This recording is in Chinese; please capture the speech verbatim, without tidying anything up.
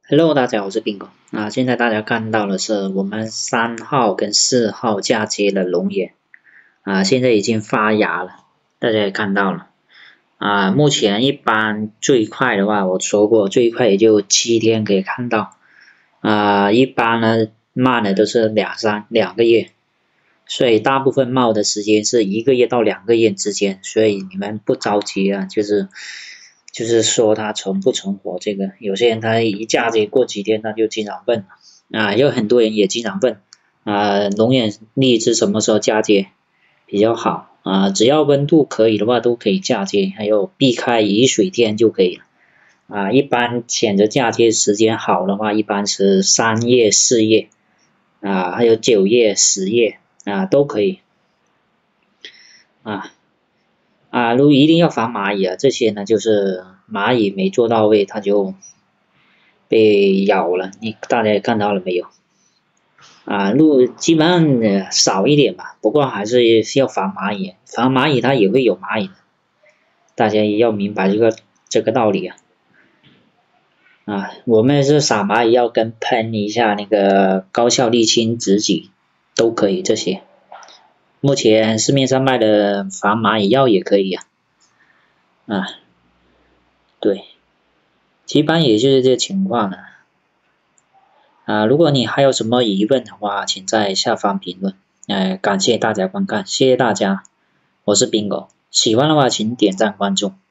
Hello，大家好，我是 Bingo 啊。现在大家看到的是我们三号跟四号嫁接的龙眼啊，现在已经发芽了，大家也看到了啊。目前一般最快的话，我说过最快也就七天可以看到啊，一般呢慢的都是两三两个月，所以大部分冒的时间是一个月到两个月之间，所以你们不着急啊，就是。就是说它成不成活这个，有些人他一嫁接过几天他就经常问啊，有很多人也经常问啊，龙眼荔枝什么时候嫁接比较好啊？只要温度可以的话都可以嫁接，还有避开雨水天就可以了啊。一般选择嫁接时间好的话，一般是三月、四月啊，还有九月、十月啊都可以啊。啊，如一定要防蚂蚁啊，这些呢就是蚂蚁没做到位，它就被咬了。你大家也看到了没有？啊，路基本上、呃、少一点吧，不过还是要防蚂蚁，防蚂蚁它也会有蚂蚁的，大家也要明白这个这个道理啊。啊，我们是撒蚂蚁药跟喷一下那个高效沥青止己都可以，这些目前市面上卖的防蚂蚁药也可以啊。啊，对，基本也就是这情况了。啊，如果你还有什么疑问的话，请在下方评论。呃，感谢大家观看，谢谢大家，我是 Bingo，喜欢的话请点赞关注。